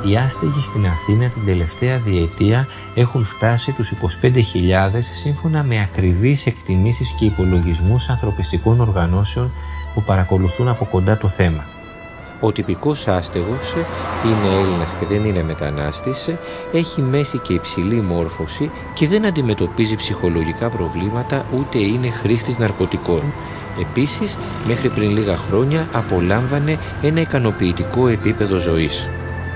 οι άστεγοι στην Αθήνα την τελευταία διετία έχουν φτάσει τους 25.000 σύμφωνα με ακριβείς εκτιμήσεις και υπολογισμούς ανθρωπιστικών οργανώσεων που παρακολουθούν από κοντά το θέμα. Ο τυπικός άστεγος είναι Έλληνας και δεν είναι μετανάστης, έχει μέση και υψηλή μόρφωση και δεν αντιμετωπίζει ψυχολογικά προβλήματα ούτε είναι χρήστης ναρκωτικών. Επίσης, μέχρι πριν λίγα χρόνια απολάμβανε ένα ικανοποιητικό επίπεδο ζωής.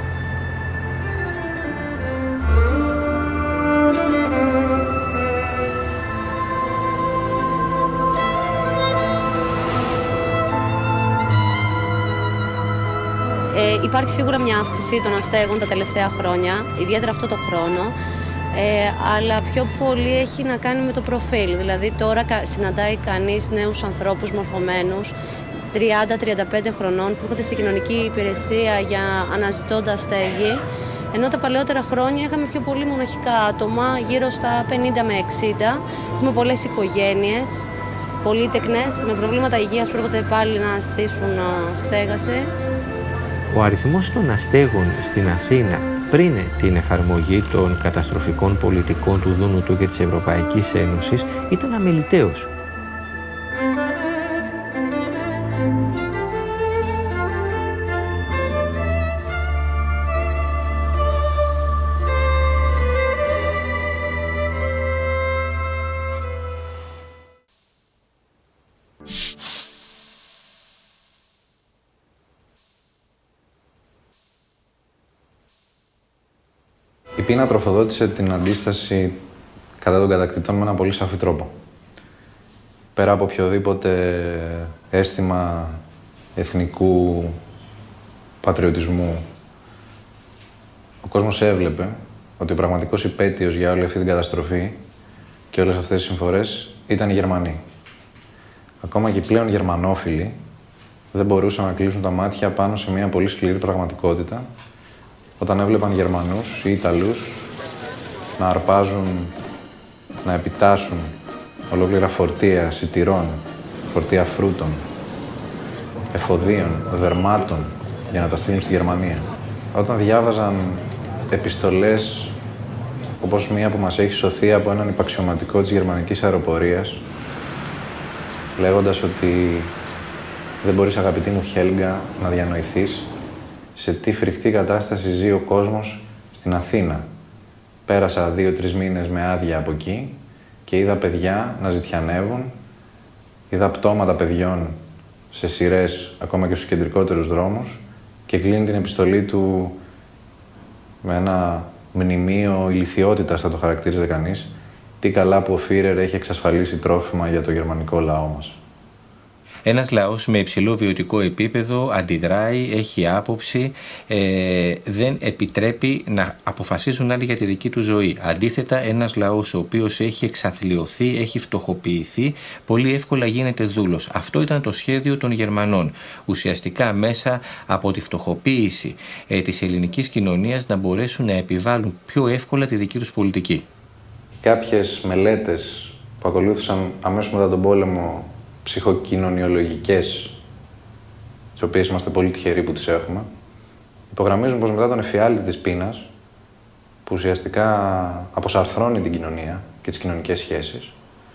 Υπάρχει σίγουρα μια αύξηση των αστέγων τα τελευταία χρόνια, ιδιαίτερα αυτό το χρόνο, αλλά πιο πολύ έχει να κάνει με το προφίλ. Δηλαδή τώρα συναντάει κανείς νέους ανθρώπους μορφωμένους, 30-35 χρονών, που έρχονται στην κοινωνική υπηρεσία για αναζητώντας στέγη, ενώ τα παλαιότερα χρόνια είχαμε πιο πολύ μοναχικά άτομα, γύρω στα 50 με 60. Έχουμε πολλές οικογένειες, πολύτεκνες, με προβλήματα υγείας που έρχονται πάλι να ζητήσουν στέγαση. Ο αριθμός των αστέγων στην Αθήνα πριν την εφαρμογή των καταστροφικών πολιτικών του ΔΝΤ και της Ευρωπαϊκής Ένωσης ήταν αμεληταίος. Η πείνα τροφοδότησε την αντίσταση κατά των κατακτητών με έναν πολύ σαφή τρόπο. Πέρα από οποιοδήποτε αίσθημα εθνικού πατριωτισμού, ο κόσμος έβλεπε ότι ο πραγματικός υπαίτιος για όλη αυτή την καταστροφή και όλες αυτές τις συμφορές ήταν οι Γερμανοί. Ακόμα και οι πλέον γερμανόφιλοι δεν μπορούσαν να κλείσουν τα μάτια πάνω σε μια πολύ σκληρή πραγματικότητα όταν έβλεπαν Γερμανούς ή Ιταλούς να αρπάζουν, να επιτάσσουν ολόκληρα φορτία σιτηρών, φορτία φρούτων, εφοδίων, δερμάτων για να τα στείλουν στη Γερμανία. Όταν διάβαζαν επιστολές όπως μία που μας έχει σωθεί από έναν υπαξιωματικό της γερμανικής αεροπορίας, λέγοντας ότι δεν μπορείς, αγαπητή μου Χέλγα, να διανοηθείς σε τι φρικτή κατάσταση ζει ο κόσμος στην Αθήνα. Πέρασα 2-3 μήνες με άδεια από εκεί και είδα παιδιά να ζητιανεύουν, είδα πτώματα παιδιών σε σειρές ακόμα και στους κεντρικότερους δρόμους και κλείνει την επιστολή του με ένα μνημείο ηλιθιότητας, θα το χαρακτήριζε κανείς. Τι καλά που ο Φίρερ έχει εξασφαλίσει τρόφιμα για το γερμανικό λαό μας. Ένας λαός με υψηλό βιωτικό επίπεδο αντιδράει, έχει άποψη, δεν επιτρέπει να αποφασίζουν άλλοι για τη δική του ζωή. Αντίθετα, ένας λαός ο οποίος έχει εξαθλιωθεί, έχει φτωχοποιηθεί, πολύ εύκολα γίνεται δούλος. Αυτό ήταν το σχέδιο των Γερμανών. Ουσιαστικά μέσα από τη φτωχοποίηση της ελληνικής κοινωνίας να μπορέσουν να επιβάλλουν πιο εύκολα τη δική τους πολιτική. Κάποιες μελέτες που ακολούθησαν αμέσως μετά τον πόλεμο, ψυχοκοινωνιολογικές, τις οποίες είμαστε πολύ τυχεροί που τις έχουμε, υπογραμμίζουν πως μετά τον εφιάλτη της πείνας, που ουσιαστικά αποσαρθρώνει την κοινωνία και τις κοινωνικές σχέσεις,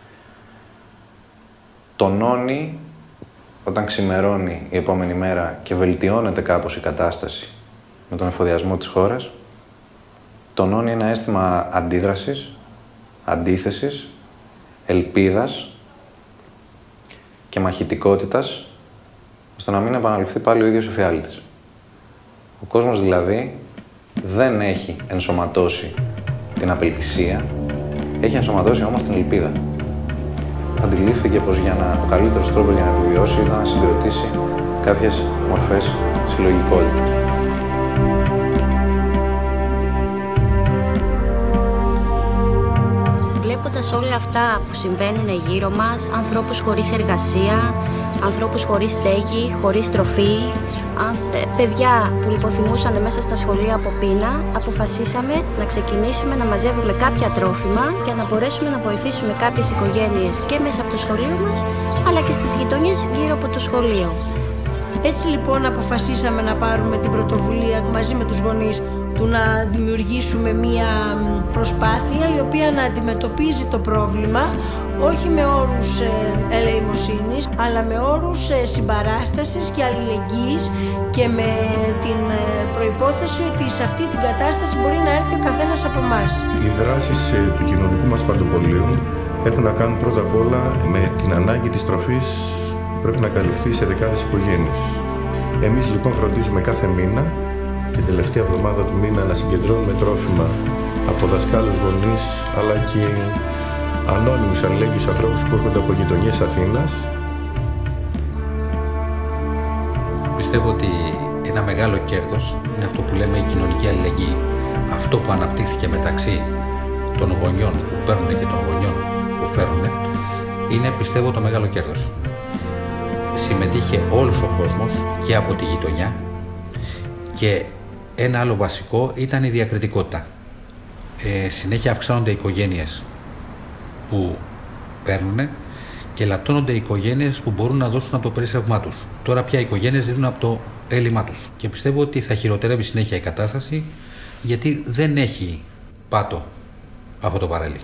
τονώνει όταν ξημερώνει η επόμενη μέρα και βελτιώνεται κάπως η κατάσταση με τον εφοδιασμό της χώρας, τονώνει ένα αίσθημα αντίδρασης, αντίθεσης, ελπίδας και μαχητικότητας, ώστε να μην επαναληφθεί πάλι ο ίδιος εφιάλτης. Ο κόσμος δηλαδή δεν έχει ενσωματώσει την απελπισία, έχει ενσωματώσει όμως την ελπίδα. Αντιλήφθηκε πως ο καλύτερος τρόπος για να επιβιώσει ήταν να συγκροτήσει κάποιες μορφές συλλογικότητας. Βλέποντας όλα αυτά που συμβαίνουν γύρω μας, ανθρώπους χωρίς εργασία, ανθρώπους χωρίς στέγη, χωρίς τροφή, παιδιά που λιποθυμούσαν μέσα στα σχολεία από πείνα, αποφασίσαμε να ξεκινήσουμε να μαζεύουμε κάποια τρόφιμα για να μπορέσουμε να βοηθήσουμε κάποιες οικογένειες και μέσα από το σχολείο μας, αλλά και στις γειτονιές γύρω από το σχολείο. Έτσι λοιπόν αποφασίσαμε να πάρουμε την πρωτοβουλία μαζί με τους γονείς του να δημιουργήσουμε μία προσπάθεια η οποία να αντιμετωπίζει το πρόβλημα όχι με όρους ελεημοσύνης, αλλά με όρους συμπαράστασης και αλληλεγγύης και με την προϋπόθεση ότι σε αυτή την κατάσταση μπορεί να έρθει ο καθένας από εμάς. Οι δράσεις του κοινωνικού μας παντοπολίου έχουν να κάνουν πρώτα απ' όλα με την ανάγκη της τροφής που πρέπει να καλυφθεί σε δεκάδες οικογένειες. Εμείς λοιπόν φροντίζουμε κάθε μήνα, την τελευταία εβδομάδα του μήνα, να συγκεντρώνουμε τρόφιμα από δασκάλους, γονείς, αλλά και ανώνυμους αλληλέγγυους ανθρώπους που έρχονται από γειτονιές Αθήνας. Πιστεύω ότι ένα μεγάλο κέρδος είναι αυτό που λέμε η κοινωνική αλληλεγγύη. Αυτό που αναπτύχθηκε μεταξύ των γονιών που παίρνουν και των γονιών που φέρνουν είναι, πιστεύω, το μεγάλο κέρδος. Συμμετείχε όλος ο κόσμος και από τη γειτονιά και ένα άλλο βασικό ήταν η διακριτικότητα. Συνέχεια αυξάνονται οι οικογένειες που παίρνουν και λαττώνονται οι οικογένειες που μπορούν να δώσουν από το περίσσευμά τους. Τώρα πια οι οικογένειες δίνουν από το έλλειμμά τους. Και πιστεύω ότι θα χειροτερεύει συνέχεια η κατάσταση, γιατί δεν έχει πάτο αυτό το παρέλι.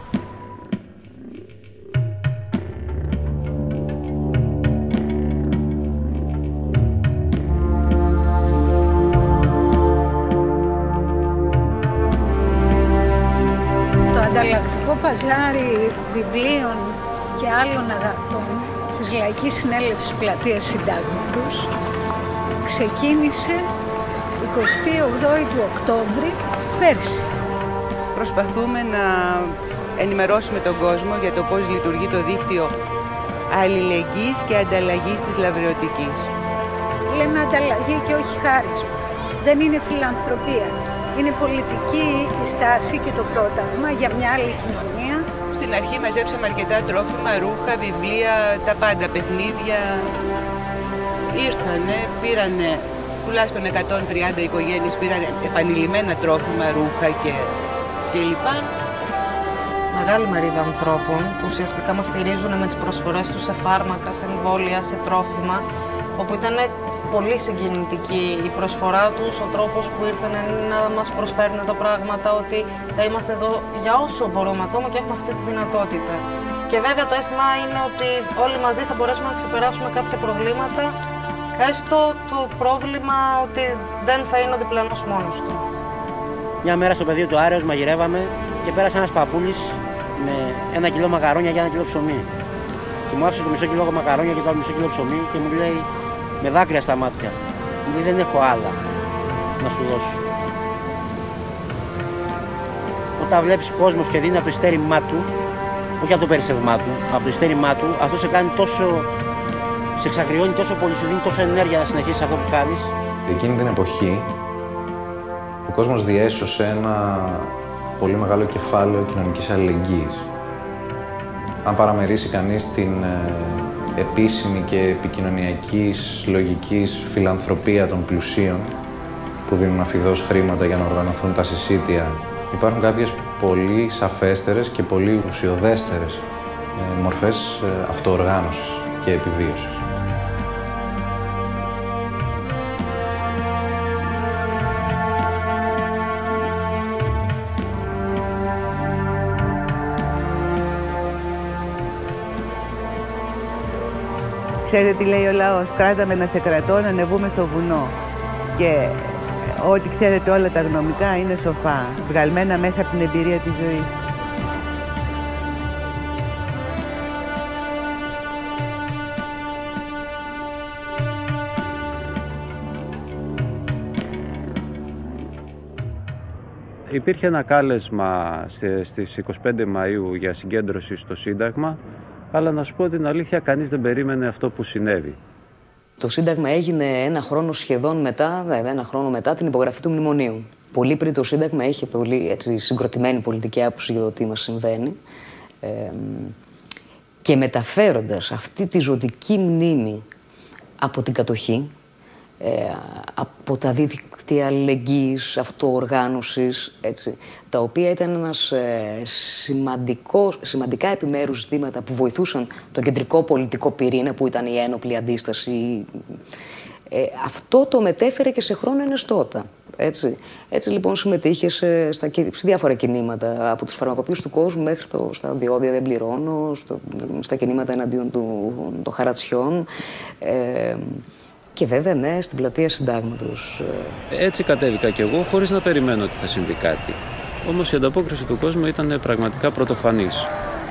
Το ανταλλακτικό παζάρι βιβλίων και άλλων αγαθών της Λαϊκής Συνέλευσης Πλατείας Συντάγματος ξεκίνησε 28 του Οκτώβρη πέρσι. Προσπαθούμε να ενημερώσουμε τον κόσμο για το πώς λειτουργεί το δίκτυο αλληλεγγύης και ανταλλαγής της λαβρεωτικής. Λέμε ανταλλαγή και όχι χάρισμα. Δεν είναι φιλανθρωπία. Είναι πολιτική η στάση και το πρόταγμα για μια άλλη κοινωνία. Στην αρχή μαζέψαμε αρκετά τρόφιμα, ρούχα, βιβλία, τα πάντα, παιχνίδια. Ήρθανε, πήρανε τουλάχιστον 130 οικογένειες, πήραν επανειλημμένα τρόφιμα, ρούχα και λοιπά. Μεγάλη μερίδα ανθρώπων που ουσιαστικά μας στηρίζουν με τις προσφορές τους σε φάρμακα, σε εμβόλια, σε τρόφιμα, όπου ήταν πολύ συγκινητική η προσφορά τους, ο τρόπος που ήρθαν να μας προσφέρουν τα πράγματα, ότι θα είμαστε εδώ για όσο μπορούμε ακόμα και έχουμε αυτή τη δυνατότητα. Και βέβαια το αίσθημα είναι ότι όλοι μαζί θα μπορέσουμε να ξεπεράσουμε κάποια προβλήματα, έστω το πρόβλημα ότι δεν θα είναι ο διπλανός μόνος του. Μια μέρα στο πεδίο του Άρεως μαγειρεύαμε και πέρασε ένας παππούλης με 1 κιλό μακαρόνια για 1 κιλό ψωμί. Και μου άφησε το μισό κιλό μακαρόνια και το άλλο μισό κιλό ψωμί και μου λέει με δάκρυα στα μάτια. Μου λέει δεν έχω άλλα να σου δώσω. Όταν βλέπεις κόσμος και δίνει από το ειστέρημά του, όχι από το περίσσευμά του, από το ειστέρημά του, αυτό σε κάνει τόσο, σε εξακριώνει τόσο πολύ, σου δίνει τόσο ενέργεια να συνεχίσεις αυτό που κάνεις. Εκείνη την εποχή ο κόσμος διέσωσε ένα πολύ μεγάλο κεφάλαιο κοινωνικής αλληλεγγύης. Αν παραμερίσει κανείς την επίσημη και επικοινωνιακής λογικής φιλανθρωπία των πλουσίων που δίνουν αφιδώς χρήματα για να οργανωθούν τα συσίτια, υπάρχουν κάποιες πολύ σαφέστερες και πολύ ουσιοδέστερες μορφές αυτοοργάνωσης και επιβίωσης. Ξέρετε τι λέει ο λαός, κράταμε να σε κρατώ, να ανεβούμε στο βουνό. Και ό,τι ξέρετε όλα τα γνωμικά είναι σοφά, βγαλμένα μέσα από την εμπειρία της ζωής. Υπήρχε ένα κάλεσμα στις 25 Μαΐου για συγκέντρωση στο Σύνταγμα, αλλά να σου πω την αλήθεια, κανείς δεν περίμενε αυτό που συνέβη. Το Σύνταγμα έγινε ένα χρόνο σχεδόν μετά, βέβαια ένα χρόνο μετά την υπογραφή του Μνημονίου. Πολύ πριν το Σύνταγμα είχε πολύ συγκροτημένη πολιτική άποψη για το τι μας συμβαίνει. Και μεταφέροντας αυτή τη ζωτική μνήμη από την κατοχή, από τα δίκτυα αλληλεγγύης, αυτοοργάνωσης, έτσι, τα οποία ήταν ένας σημαντικά επιμέρους ζητήματα που βοηθούσαν τον κεντρικό πολιτικό πυρήνα που ήταν η ένοπλη αντίσταση, Αυτό το μετέφερε και σε χρόνο ενεστώτα. Έτσι λοιπόν συμμετείχε σε διάφορα κινήματα, από τους φαρμακοποιούς του κόσμου μέχρι στα διόδια δεν πληρώνω, στα κινήματα εναντίον των χαρατσιών και βέβαια ναι, στην πλατεία Συντάγματος. Έτσι κατέβηκα κι εγώ χωρίς να περιμένω ότι θα συμβεί κάτι. Όμως η ανταπόκριση του κόσμου ήταν πραγματικά πρωτοφανής.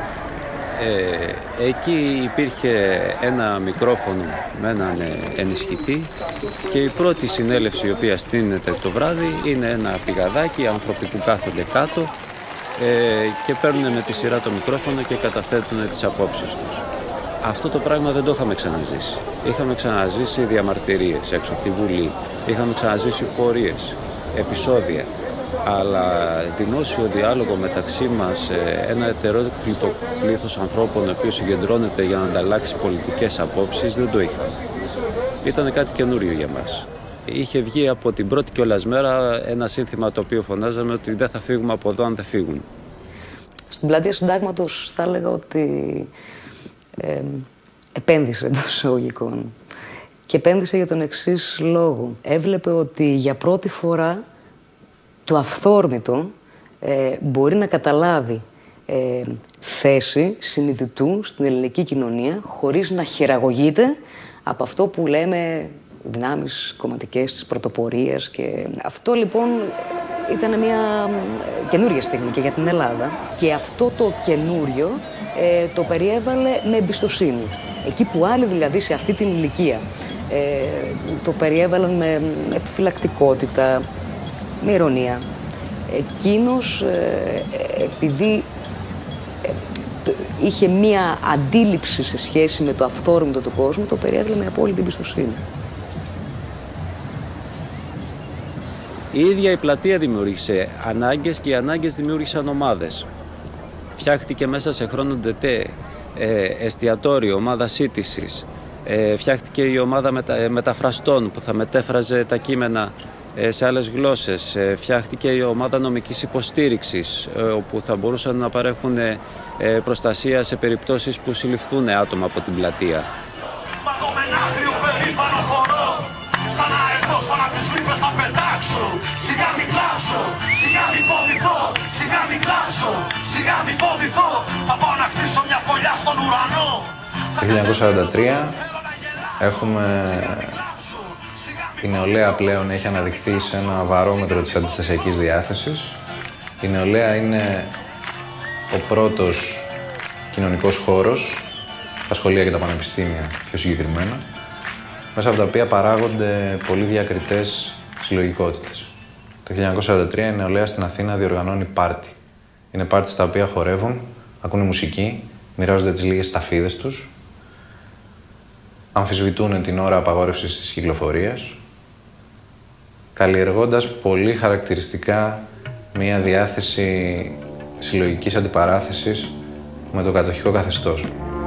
Εκεί υπήρχε ένα μικρόφωνο με έναν ενισχυτή και η πρώτη συνέλευση η οποία στείνεται το βράδυ είναι ένα πηγαδάκι, άνθρωποι που κάθονται κάτω και παίρνουν με τη σειρά το μικρόφωνο και καταθέτουν τις απόψεις τους. Αυτό το πράγμα δεν το είχαμε ξαναζήσει. Είχαμε ξαναζήσει διαμαρτυρίες έξω από τη Βουλή, είχαμε ξαναζήσει πορείες, επεισόδια. Αλλά δημόσιο διάλογο μεταξύ μας, ένα ετερόκλητο πλήθος ανθρώπων ο οποίος συγκεντρώνεται για να ανταλλάξει πολιτικές απόψεις, δεν το είχαμε. Ήταν κάτι καινούριο για μας. Είχε βγει από την πρώτη κιόλας μέρα ένα σύνθημα το οποίο φωνάζαμε ότι δεν θα φύγουμε από εδώ αν δεν φύγουν. Στην πλατεία Συντάγματος θα έλεγα ότι επένδυσε εντός εισαγωγικών. Και επένδυσε για τον εξής λόγο. Έβλεπε ότι για πρώτη φορά το αυθόρμητο μπορεί να καταλάβει θέση συνειδητού στην ελληνική κοινωνία χωρίς να χειραγωγείται από αυτό που λέμε δυνάμεις κομματικές της πρωτοπορίας. Και αυτό λοιπόν ήταν μια καινούργια στιγμή και για την Ελλάδα. Και αυτό το καινούριο το περιέβαλε με εμπιστοσύνη. Εκεί που άλλοι δηλαδή σε αυτή την ηλικία το περιέβαλαν με επιφυλακτικότητα, με ηρωνία. Εκείνος, επειδή είχε μία αντίληψη σε σχέση με το αυθόρμητο του κόσμου, το περιέγραφε με απόλυτη εμπιστοσύνη. Η ίδια η πλατεία δημιούργησε ανάγκες και οι ανάγκες δημιούργησαν ομάδες. Φτιάχτηκε μέσα σε χρόνο ντετέ εστιατόριο, ομάδα σύντησης. Φτιάχτηκε η ομάδα μεταφραστών που θα μετέφραζε τα κείμενα σε άλλες γλώσσες. Φτιάχτηκε η ομάδα νομικής υποστήριξης, όπου θα μπορούσαν να παρέχουν προστασία σε περιπτώσεις που συλληφθούν άτομα από την πλατεία. Το 1943 έχουμε... Η νεολαία πλέον έχει αναδειχθεί σε ένα βαρόμετρο της αντιστασιακής διάθεσης. Η νεολαία είναι ο πρώτος κοινωνικός χώρος, τα σχολεία και τα πανεπιστήμια πιο συγκεκριμένα, μέσα από τα οποία παράγονται πολύ διακριτές συλλογικότητες. Το 1943 η νεολαία στην Αθήνα διοργανώνει πάρτι. Είναι πάρτι στα οποία χορεύουν, ακούνε μουσική, μοιράζονται τις λίγες σταφίδες τους, αμφισβητούν την ώρα απαγόρευσης της κυκλοφορίας, καλλιεργώντας πολύ χαρακτηριστικά μία διάθεση συλλογικής αντιπαράθεσης με το κατοχικό καθεστώς.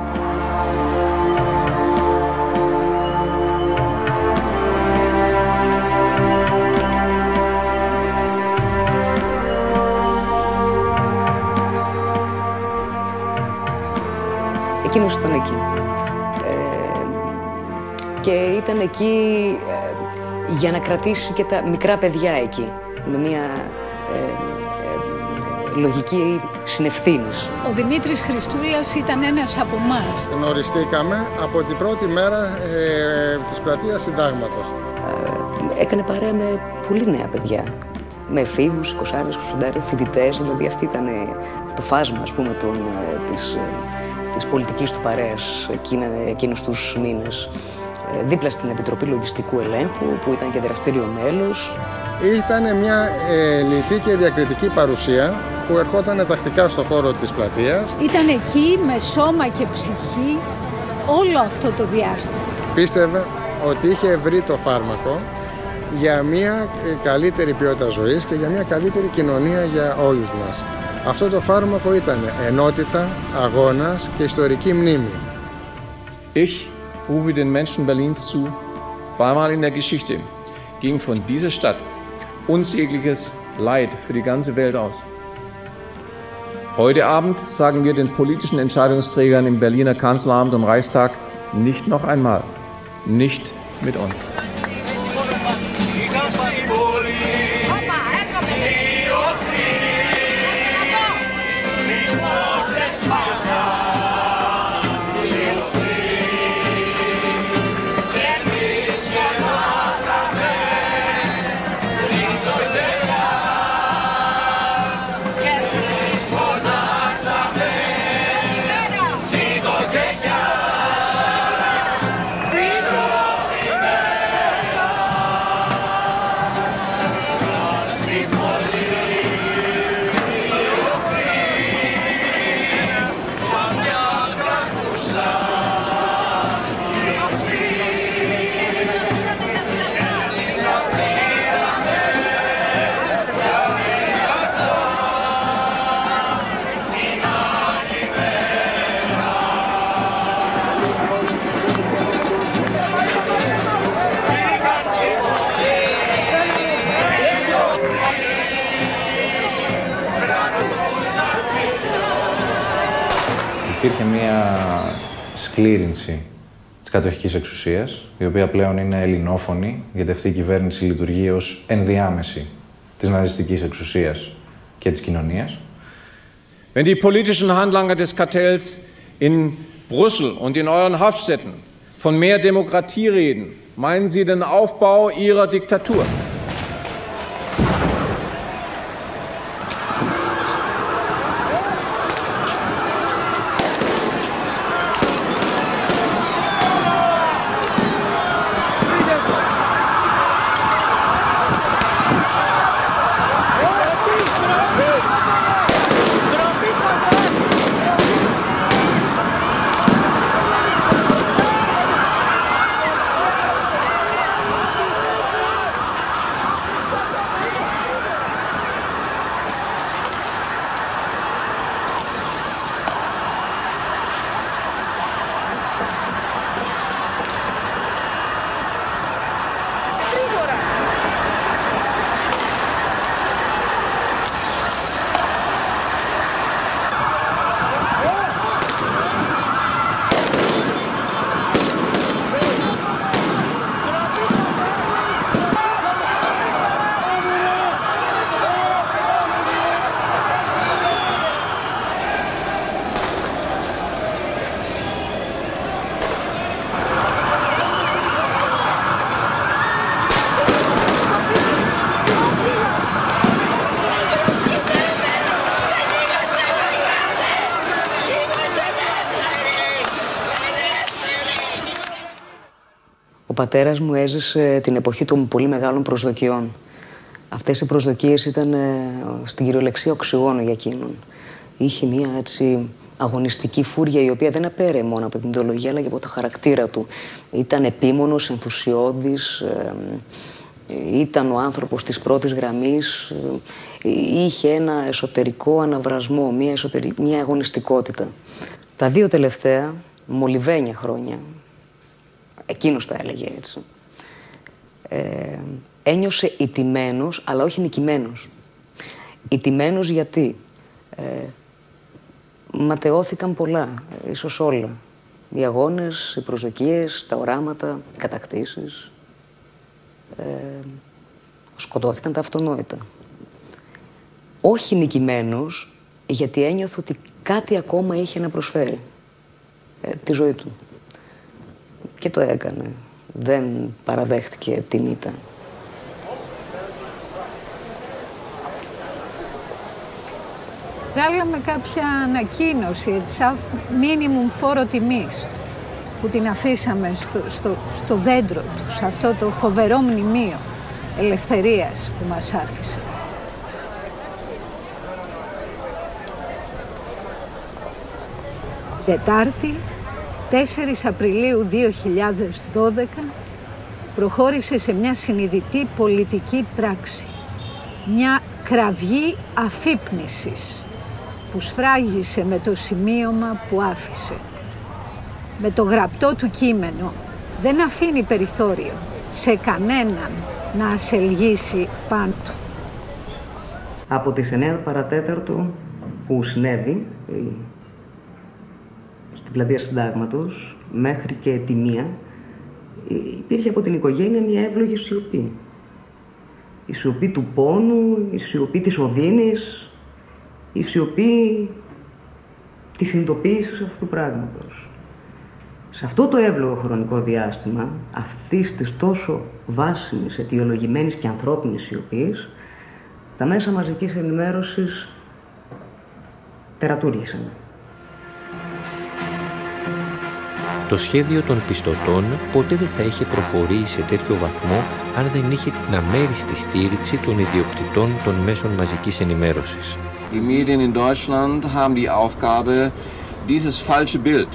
Εκείνος ήταν εκεί. Και ήταν εκεί για να κρατήσει και τα μικρά παιδιά εκεί, με μια λογική συνευθύνης. Ο Δημήτρης Χριστούλας ήταν ένας από εμάς. Γνωριστήκαμε από την πρώτη μέρα της πλατείας Συντάγματος. Έκανε παρέα με πολύ νέα παιδιά, με εφήβους, 20-25 φοιτητές, δηλαδή αυτή ήταν το φάσμα, ας πούμε, της πολιτικής του παρέας εκείνους τους μήνες. Δίπλα στην Επιτροπή Λογιστικού Ελέγχου, που ήταν και δραστήριο μέλος. Ήταν μια λιτή και διακριτική παρουσία που ερχόταν τακτικά στο χώρο της πλατείας. Ήταν εκεί με σώμα και ψυχή όλο αυτό το διάστημα. Πίστευε ότι είχε βρει το φάρμακο για μια καλύτερη ποιότητα ζωής και για μια καλύτερη κοινωνία για όλους μας. Αυτό το φάρμακο ήταν ενότητα, αγώνας και ιστορική μνήμη. Rufe den Menschen Berlins zu, zweimal in der Geschichte ging von dieser Stadt unsägliches Leid für die ganze Welt aus. Heute Abend sagen wir den politischen Entscheidungsträgern im Berliner Kanzleramt und Reichstag nicht noch einmal, nicht mit uns. Υπήρχε μία σκλήρινση της κατοχικής εξουσίας, η οποία πλέον είναι ελληνόφωνη, γιατί αυτή η κυβέρνηση λειτουργεί ως ενδιάμεση της ναζιστικής εξουσίας και της κοινωνίας. Wenn die politischen Handlanger des Kartells in Brüssel und in euren Hauptstädten von mehr Demokratie reden, meinen sie den Aufbau ihrer Diktatur? Ο πατέρας μου έζησε την εποχή των πολύ μεγάλων προσδοκιών. Αυτές οι προσδοκίες ήταν στην κυριολεξία οξυγόνο για εκείνον. Είχε μια έτσι αγωνιστική φούρια η οποία δεν απέρε μόνο από την ιδεολογία αλλά και από το χαρακτήρα του. Ήταν επίμονος, ενθουσιώδης, ήταν ο άνθρωπος της πρώτης γραμμής, είχε ένα εσωτερικό αναβρασμό, μια αγωνιστικότητα. Τα δύο τελευταία μολυβένια χρόνια, εκείνος τα έλεγε έτσι, ένιωσε ηττημένος, αλλά όχι νικημένος. Ηττημένος γιατί ματαιώθηκαν πολλά, ίσως όλα. Οι αγώνες, οι προσδοκίες, τα οράματα, οι κατακτήσεις. Σκοτώθηκαν τα αυτονόητα. Όχι νικημένος, γιατί ένιωθε ότι κάτι ακόμα είχε να προσφέρει. Τη ζωή του. Και το έκανε. Δεν παραδέχτηκε την ήττα. Βγάλαμε κάποια ανακοίνωση, σαν μίνιμουμ φόρο τιμής, που την αφήσαμε στο δέντρο του, σε αυτό το φοβερό μνημείο ελευθερίας που μας άφησε. Τετάρτη, 4 Απριλίου 2012, προχώρησε σε μια συνειδητή πολιτική πράξη. Μια κραυγή αφύπνισης που σφράγισε με το σημείωμα που άφησε. Με το γραπτό του κείμενο δεν αφήνει περιθώριο σε κανέναν να ασελγήσει πάνω του. Από τις 9 παρατέταρτο που συνέβη στην πλατεία Συντάγματος μέχρι και τη 1 υπήρχε από την οικογένεια μια εύλογη σιωπή. Η σιωπή του πόνου, η σιωπή της οδύνης, η σιωπή της συνειδητοποίησης αυτού του πράγματος. Σε αυτό το εύλογο χρονικό διάστημα, αυτής της τόσο βάσιμης, αιτιολογημένης και ανθρώπινης σιωπής, τα μέσα μαζικής ενημέρωσης τερατούργησαν. Το σχέδιο των πιστωτών ποτέ δεν θα είχε προχωρήσει σε τέτοιο βαθμό αν δεν είχε την αμέριστη στήριξη των ιδιοκτητών των μέσων μαζικής ενημέρωσης. Die Medien in Deutschland haben die Aufgabe, dieses falsche Bild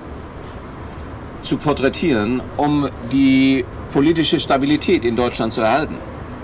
zu porträtieren, um die politische Stabilität in Deutschland zu erhalten.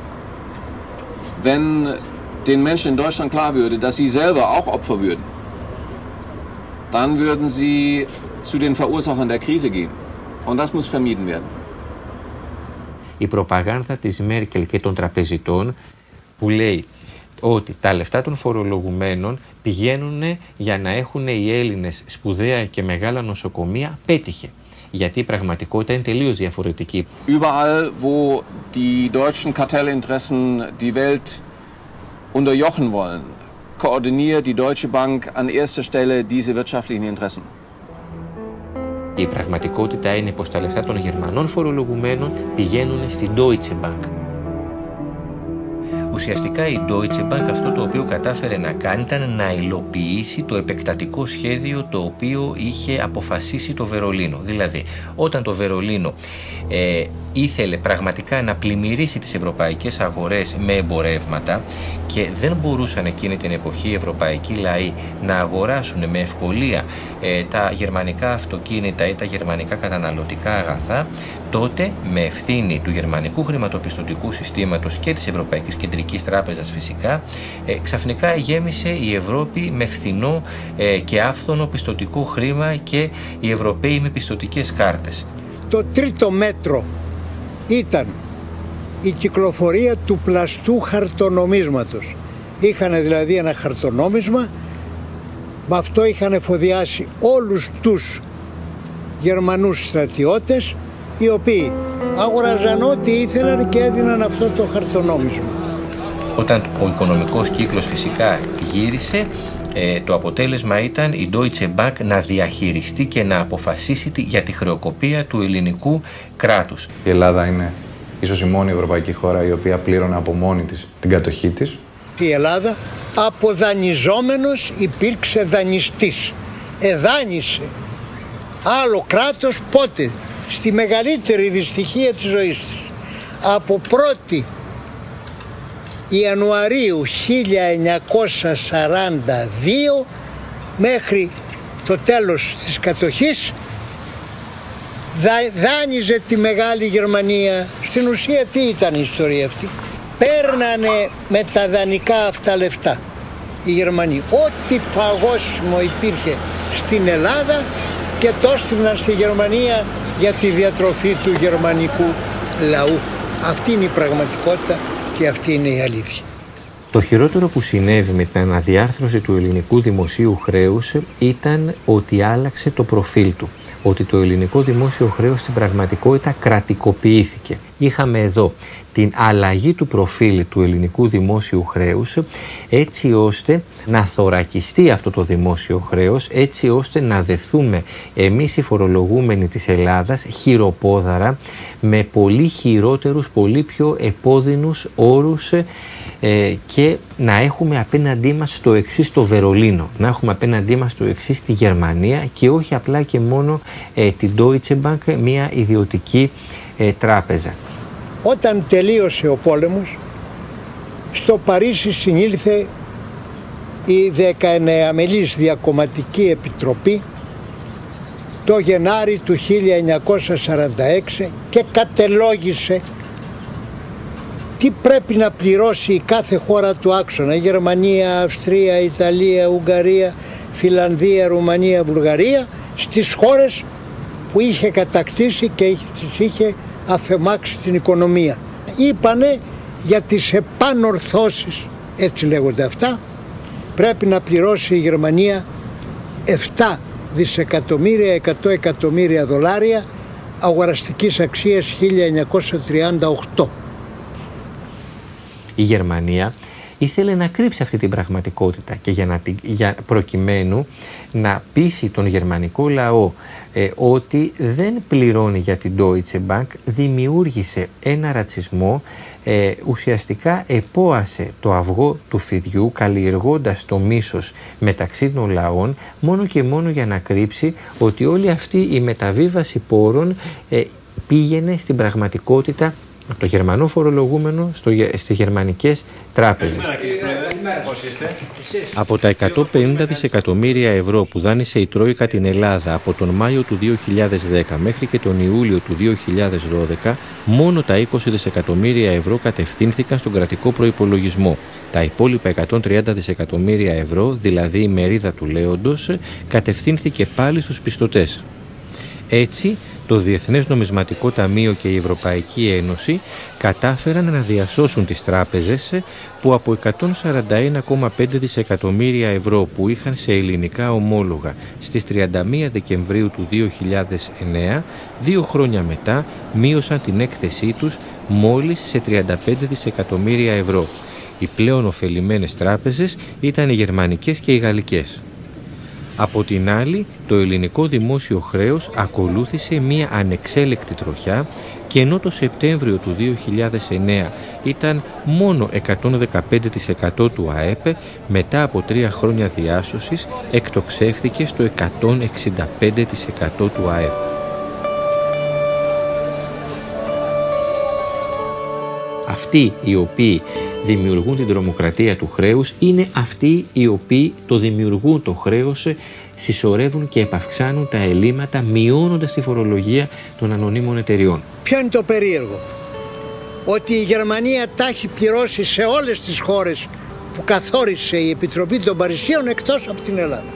Wenn den Menschen in Deutschland klar würde, dass sie selber auch Opfer würden, dann würden sie zu den Verursachern der Krise gehen. Und das muss vermieden werden. Η προπαγάνδα της Μέρκελ και των τραπεζιτών που λέει ότι τα λεφτά των φορολογουμένων πηγαίνουν για να έχουν οι Έλληνες σπουδαία και μεγάλα νοσοκομεία, πέτυχε. Γιατί η πραγματικότητα είναι τελείως διαφορετική. Überall, wo die deutschen Kartellinteressen die Welt unterjochen wollen, koordiniert die Deutsche Bank an erster Stelle diese wirtschaftlichen Interessen. Η πραγματικότητα είναι πως τα λεφτά των Γερμανών φορολογουμένων πηγαίνουν στην Deutsche Bank. Ουσιαστικά η Deutsche Bank αυτό το οποίο κατάφερε να κάνει ήταν να υλοποιήσει το επεκτατικό σχέδιο το οποίο είχε αποφασίσει το Βερολίνο. Δηλαδή, όταν το Βερολίνο ήθελε πραγματικά να πλημμυρίσει τις ευρωπαϊκές αγορές με εμπορεύματα και δεν μπορούσαν εκείνη την εποχή οι ευρωπαϊκοί λαοί να αγοράσουν με ευκολία τα γερμανικά αυτοκίνητα ή τα γερμανικά καταναλωτικά αγαθά, τότε με ευθύνη του γερμανικού χρηματοπιστωτικού συστήματος και της Ευρωπαϊκής Κεντρικής Τράπεζας φυσικά, ξαφνικά γέμισε η Ευρώπη με φθηνό και άφθονο πιστωτικό χρήμα και οι Ευρωπαίοι με πιστωτικές κάρτες. Το τρίτο μέτρο ήταν η κυκλοφορία του πλαστού χαρτονομίσματος. Είχαν δηλαδή ένα χαρτονόμισμα, με αυτό είχαν εφοδιάσει όλους τους Γερμανούς στρατιώτες, οι οποίοι αγοράζαν ό,τι ήθελαν και έδιναν αυτό το χαρτονόμισμα. Όταν ο οικονομικός κύκλος φυσικά γύρισε, το αποτέλεσμα ήταν η Deutsche Bank να διαχειριστεί και να αποφασίσει για τη χρεοκοπία του ελληνικού κράτους. Η Ελλάδα είναι ίσως η μόνη ευρωπαϊκή χώρα η οποία πλήρωνε από μόνη της την κατοχή της. Η Ελλάδα από δανειζόμενος υπήρξε δανειστής. Εδάνεισε άλλο κράτος πότε? Στη μεγαλύτερη δυστυχία της ζωής της. Από 1η Ιανουαρίου 1942 μέχρι το τέλος της κατοχής δάνειζε τη Μεγάλη Γερμανία. Στην ουσία τι ήταν η ιστορία αυτή? Παίρνανε με τα δανεικά αυτά λεφτά οι Γερμανοί ό,τι φαγόσιμο υπήρχε στην Ελλάδα και το έστειλαν στη Γερμανία για τη διατροφή του γερμανικού λαού. Αυτή είναι η πραγματικότητα και αυτή είναι η αλήθεια. Το χειρότερο που συνέβη με την αναδιάρθρωση του ελληνικού δημοσίου χρέους ήταν ότι άλλαξε το προφίλ του. Ότι το ελληνικό δημόσιο χρέος στην πραγματικότητα κρατικοποιήθηκε. Είχαμε εδώ την αλλαγή του προφίλ του ελληνικού δημόσιου χρέους έτσι ώστε να θωρακιστεί αυτό το δημόσιο χρέος, έτσι ώστε να δεθούμε εμείς οι φορολογούμενοι της Ελλάδας χειροπόδαρα με πολύ χειρότερους, πολύ πιο επώδυνους όρους και να έχουμε απέναντί μας το εξής το Βερολίνο, να έχουμε απέναντί μας το εξής τη Γερμανία και όχι απλά και μόνο την Deutsche Bank, μια ιδιωτική τράπεζα. Όταν τελείωσε ο πόλεμος, στο Παρίσι συνήλθε η 19μελής Διακομματική Επιτροπή το Γενάρη του 1946 και κατελόγησε τι πρέπει να πληρώσει η κάθε χώρα του άξονα. Γερμανία, Αυστρία, Ιταλία, Ουγγαρία, Φιλανδία, Ρουμανία, Βουλγαρία, στις χώρες που είχε κατακτήσει και τις είχε αφεμάξει την οικονομία. Είπανε για τις επανορθώσεις, έτσι λέγονται αυτά, πρέπει να πληρώσει η Γερμανία 7 δισεκατομμύρια, 100 εκατομμύρια δολάρια αγοραστικής αξίας 1938. Η Γερμανία ήθελε να κρύψει αυτή την πραγματικότητα και προκειμένου να πείσει τον γερμανικό λαό ότι δεν πληρώνει για την Deutsche Bank, δημιούργησε ένα ρατσισμό, ουσιαστικά επόασε το αυγό του φιδιού καλλιεργώντας το μίσος μεταξύ των λαών μόνο και μόνο για να κρύψει ότι όλη αυτή η μεταβίβαση πόρων πήγαινε στην πραγματικότητα από το γερμανό φορολογούμενο στις γερμανικές τράπεζες. Από τα 150 δισεκατομμύρια ευρώ που δάνεισε η Τρόικα την Ελλάδα από τον Μάιο του 2010 μέχρι και τον Ιούλιο του 2012, μόνο τα 20 δισεκατομμύρια ευρώ κατευθύνθηκαν στον κρατικό προϋπολογισμό. Τα υπόλοιπα 130 δισεκατομμύρια ευρώ, δηλαδή η μερίδα του λέοντος, κατευθύνθηκε πάλι στους πιστωτές. Έτσι, το Διεθνές Νομισματικό Ταμείο και η Ευρωπαϊκή Ένωση κατάφεραν να διασώσουν τις τράπεζες που από 141,5 δισεκατομμύρια ευρώ που είχαν σε ελληνικά ομόλογα στις 31 Δεκεμβρίου του 2009, 2 χρόνια μετά μείωσαν την έκθεσή τους μόλις σε 35 δισεκατομμύρια ευρώ. Οι πλέον ωφελημένες τράπεζες ήταν οι γερμανικές και οι γαλλικές. Από την άλλη, το ελληνικό δημόσιο χρέος ακολούθησε μία ανεξέλεκτη τροχιά και ενώ το Σεπτέμβριο του 2009 ήταν μόνο 115% του ΑΕΠ, μετά από 3 χρόνια διάσωσης εκτοξεύθηκε στο 165% του ΑΕΠ. Αυτοί οι οποίοι δημιουργούν την τρομοκρατία του χρέους είναι αυτοί οι οποίοι το δημιουργούν το χρέος, συσσωρεύουν και επαυξάνουν τα ελλείμματα, μειώνοντας τη φορολογία των ανωνύμων εταιριών. Ποιο είναι το περίεργο? Ότι η Γερμανία τα έχει πληρώσει σε όλες τις χώρες που καθόρισε η Επιτροπή των Παρισίων εκτός από την Ελλάδα.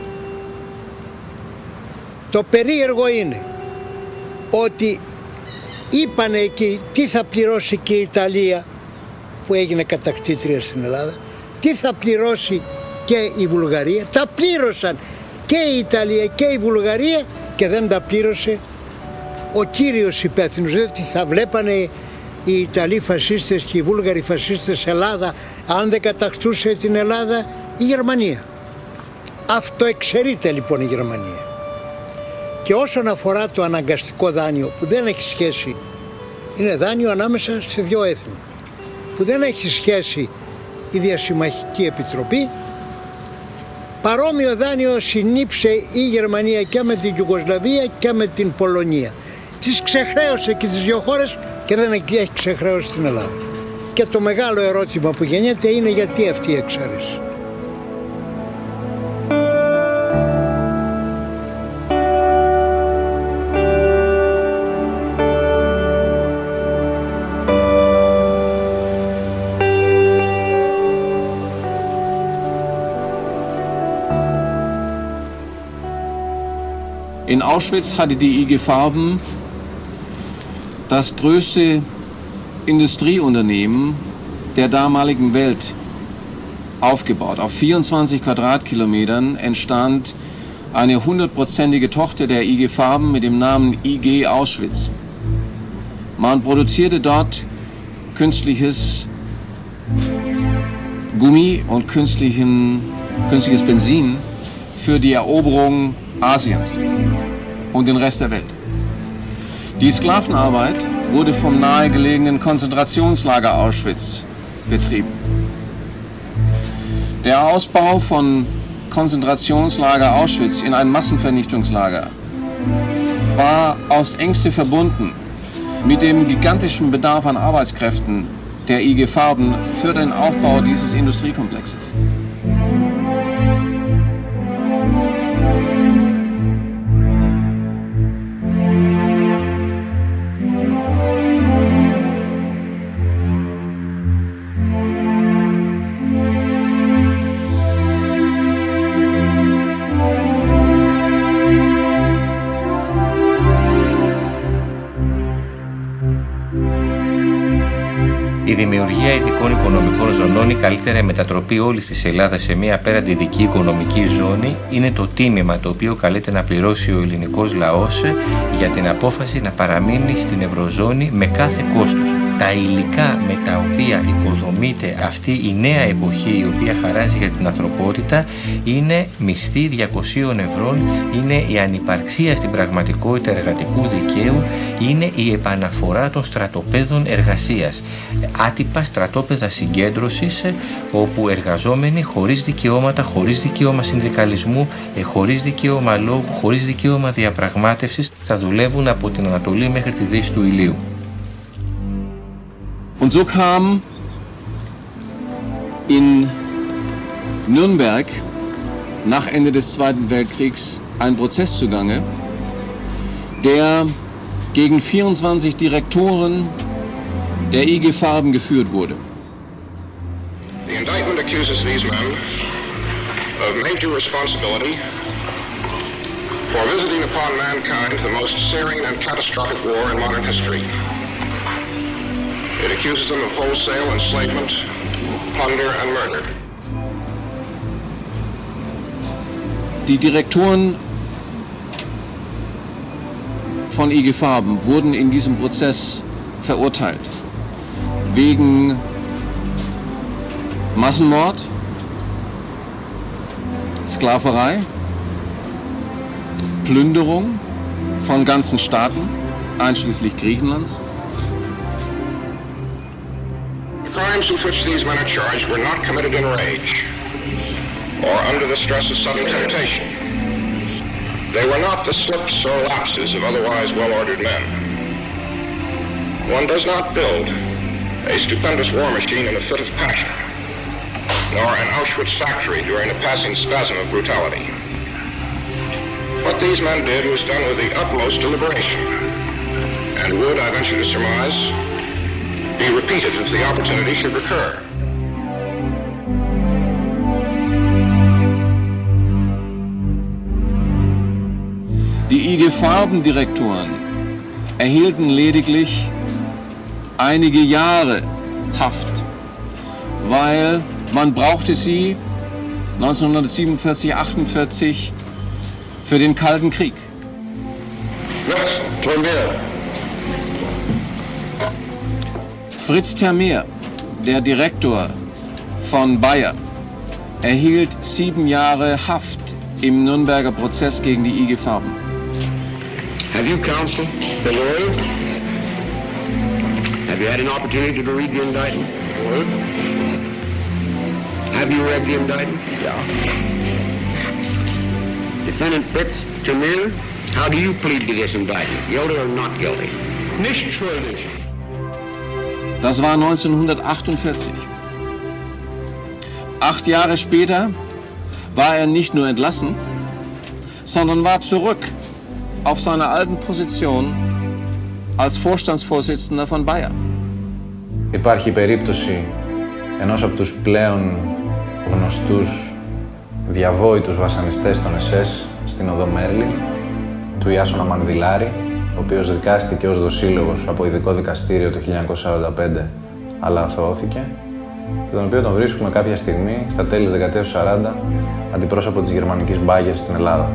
Το περίεργο είναι ότι είπανε εκεί τι θα πληρώσει και η Ιταλία που έγινε κατακτήτρια στην Ελλάδα, τι θα πληρώσει και η Βουλγαρία. Τα πλήρωσαν και η Ιταλία και η Βουλγαρία και δεν τα πλήρωσε ο κύριος υπεύθυνος, διότι θα βλέπανε οι Ιταλοί φασίστες και οι Βούλγαροι φασίστες Ελλάδα αν δεν κατακτούσε την Ελλάδα η Γερμανία. Αυτό εξαιρείται λοιπόν η Γερμανία. Και όσον αφορά το αναγκαστικό δάνειο που δεν έχει σχέση, είναι δάνειο ανάμεσα σε 2 έθνη, που δεν έχει σχέση η Διασυμμαχική Επιτροπή, παρόμοιο δάνειο συνήψε η Γερμανία και με την Ιουγκοσλαβία και με την Πολωνία. Τις ξεχρέωσε και τις 2 χώρες και δεν έχει ξεχρέωση στην Ελλάδα. Και το μεγάλο ερώτημα που γεννιέται είναι γιατί αυτή η εξαίρεση. In Auschwitz hatte die IG Farben das größte Industrieunternehmen der damaligen Welt aufgebaut. Auf 24 Quadratkilometern entstand eine 100%ige Tochter der IG Farben mit dem Namen IG Auschwitz. Man produzierte dort künstliches Gummi und künstliches Benzin für die Eroberung Asiens und den Rest der Welt. Die Sklavenarbeit wurde vom nahegelegenen Konzentrationslager Auschwitz betrieben. Der Ausbau von Konzentrationslager Auschwitz in ein Massenvernichtungslager war aufs engste verbunden mit dem gigantischen Bedarf an Arbeitskräften der IG Farben für den Aufbau dieses Industriekomplexes. Η δημιουργία ειδικών οικονομικών ζωνών, η καλύτερη μετατροπή όλης της Ελλάδας σε μια απέραντη ειδική οικονομική ζώνη, είναι το τίμημα το οποίο καλείται να πληρώσει ο ελληνικός λαός για την απόφαση να παραμείνει στην Ευρωζώνη με κάθε κόστος. Τα υλικά με τα οποία οικοδομείται αυτή η νέα εποχή, η οποία χαράζει για την ανθρωπότητα, είναι μισθή 200 ευρώ, είναι η ανυπαρξία στην πραγματικότητα εργατικού δικαίου, είναι η επαναφορά των στρατοπέδων εργασίας. Άτυπα στρατόπεδα συγκέντρωσης όπου εργαζόμενοι χωρίς δικαιώματα, χωρίς δικαίωμα συνδικαλισμού, χωρίς δικαίωμα λόγου, χωρίς δικαίωμα διαπραγμάτευσης θα δουλεύουν από την Ανατολή μέχρι τη Δύση του ηλίου. Und so kam in Nürnberg nach Ende des Zweiten Weltkriegs ein Prozess zugange, der gegen 24 Direktoren der IG Farben geführt wurde. The indictment accuses these men of major responsibility for visiting upon mankind the most searing and catastrophic war in modern history. It accuses them of wholesale enslavement, plunder and murder. Die Direktoren von IG Farben wurden in diesem Prozess verurteilt. Wegen Massenmord, Sklaverei, Plünderung von ganzen Staaten, einschließlich Griechenlands. The crimes with which these men are charged were not committed in rage or under the stress of sudden temptation. They were not the slips or lapses of otherwise well-ordered men. One does not build a stupendous war machine in a fit of passion, nor an Auschwitz factory during a passing spasm of brutality. What these men did was done with the utmost deliberation, and would, I venture to surmise, be repeated if the opportunity should recur. Die IG Farben-Direktoren erhielten lediglich einige Jahre Haft, weil man brauchte sie 1947-48 für den Kalten Krieg. Fritz Termeer, der Direktor von Bayer, erhielt 7 Jahre Haft im Nürnberger Prozess gegen die IG Farben. Have you counsel the lawyer? Have you had an opportunity to read the indictment? Have you read the indictment? Yeah. Defendant Fritz Termeer, how do you plead to this indictment? Guilty or not guilty? Nicht schuldig. Das war 1948. 8 Jahre später war er nicht nur entlassen, sondern war zurück auf seiner alten Position als Vorstandsvorsitzender von Bayer. Υπάρχει περίπτωση ενός από τους πλέον γνωστούς διαβόητους βασανιστές των ΕΣΕΣ στην οδό Μέρλιν, του Ιάσονα Μανδυλάρη, ο οποίος δικάστηκε ως δοσύλλογος από ειδικό δικαστήριο το 1945, αλλά αθωώθηκε, και τον οποίο τον βρίσκουμε κάποια στιγμή, στα τέλη της δεκαετίας του 40, αντιπρόσωπο της γερμανικής Bayer στην Ελλάδα.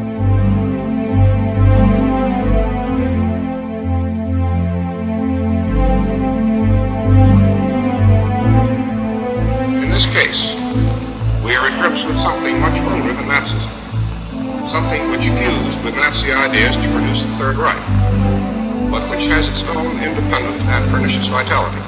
We are at grips with something much older than Nazism, something which fused with Nazi ideas to produce the Third Reich, but which has its own independent and pernicious vitality.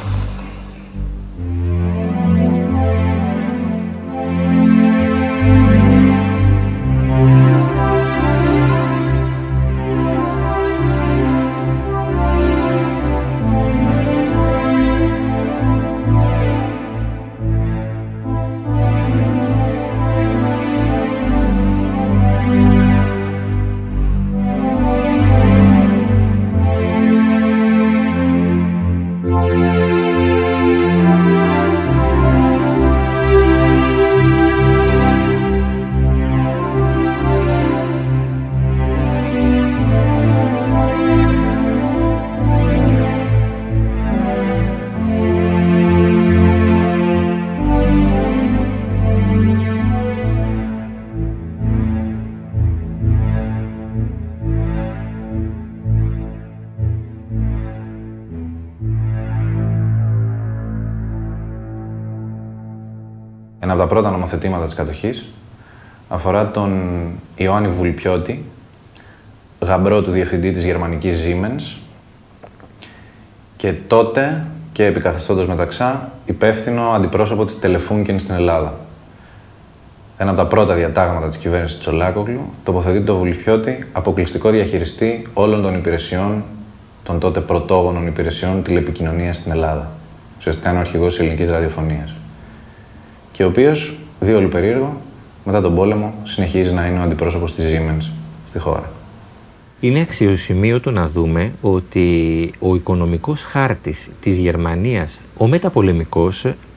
Ένα από τα πρώτα νομοθετήματα της κατοχής αφορά τον Ιωάννη Βουλπιώτη, γαμπρό του διευθυντή της γερμανικής Siemens και τότε και επικαθεστώντας μεταξά υπεύθυνο αντιπρόσωπο της Telefunken στην Ελλάδα. Ένα από τα πρώτα διατάγματα της κυβέρνησης Τσολάκογλου τοποθετεί τον Βουλπιώτη αποκλειστικό διαχειριστή όλων των υπηρεσιών, των τότε πρωτόγονων υπηρεσιών τηλεπικοινωνίας στην Ελλάδα. Ουσιαστικά είναι ο αρχηγός της ελληνικής ραδιοφωνίας. Και ο οποίος, διόλου περίεργο, μετά τον πόλεμο συνεχίζει να είναι ο αντιπρόσωπος της Siemens στη χώρα. Είναι αξιοσημείωτο να δούμε ότι ο οικονομικός χάρτης της Γερμανίας, ο μεταπολεμικός,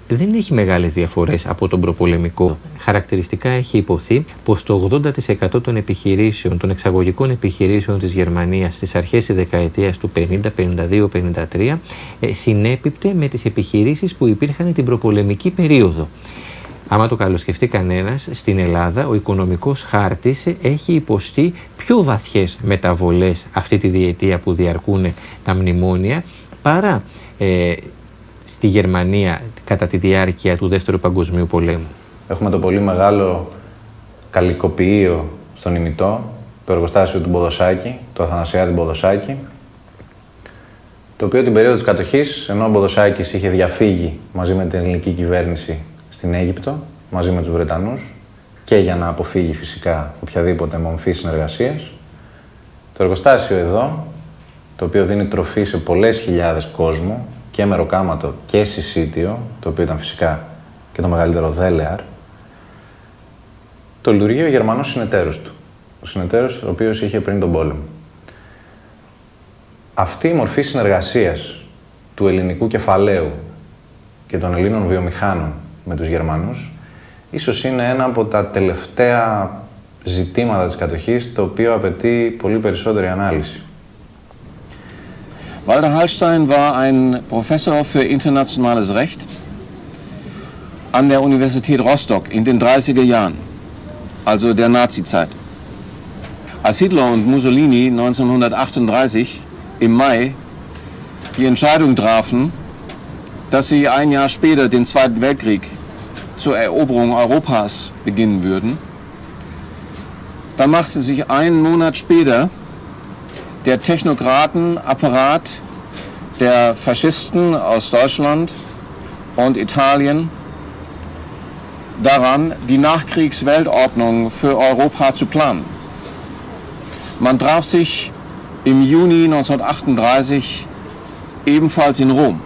δεν έχει μεγάλες διαφορές από τον προπολεμικό. Χαρακτηριστικά έχει υποθεί πως το 80% των επιχειρήσεων, των εξαγωγικών επιχειρήσεων της Γερμανίας στις αρχές της δεκαετίας του 50, 52, 53 συνέπιπτε με τις επιχειρήσεις που υπήρχαν την προπολεμική περίοδο. Άμα το καλοσκεφτεί κανένας, στην Ελλάδα ο οικονομικός χάρτης έχει υποστεί πιο βαθιές μεταβολές αυτή τη διετία που διαρκούν τα μνημόνια παρά στη Γερμανία κατά τη διάρκεια του Δεύτερου Παγκοσμίου Πολέμου. Έχουμε το πολύ μεγάλο καλλικοποιείο στον ημιτό, το εργοστάσιο του Μποδοσάκη, του Αθανασιάδη Μποδοσάκη, το οποίο την περίοδο της κατοχής, ενώ ο Μποδοσάκης είχε διαφύγει μαζί με την ελληνική κυβέρνηση στην Αίγυπτο, μαζί με τους Βρετανούς, και για να αποφύγει φυσικά οποιαδήποτε μορφή συνεργασίας, το εργοστάσιο εδώ, το οποίο δίνει τροφή σε πολλές χιλιάδες κόσμου, και Μεροκάματο και Σισίτιο, το οποίο ήταν φυσικά και το μεγαλύτερο δέλεαρ, το λειτουργεί ο Γερμανός συνεταίρος του. Ο συνεταίρος ο οποίος είχε πριν τον πόλεμο. Αυτή η μορφή συνεργασίας του ελληνικού κεφαλαίου και των Ελλήνων βιομηχάνων με τους Γερμανούς ίσως είναι ένα από τα τελευταία ζητήματα της κατοχής, το οποίο απαιτεί πολύ περισσότερη ανάλυση. Walter Hallstein war ein Professor für internationales Recht an der Universität Rostock in den 30er Jahren, also der Nazi-Zeit. Als Hitler und Mussolini 1938 im Mai die Entscheidung trafen, dass sie ein Jahr später den Zweiten Weltkrieg zur Eroberung Europas beginnen würden, da machte sich einen Monat später der Technokratenapparat der Faschisten aus Deutschland und Italien daran, die Nachkriegsweltordnung für Europa zu planen. Man traf sich im Juni 1938 ebenfalls in Rom.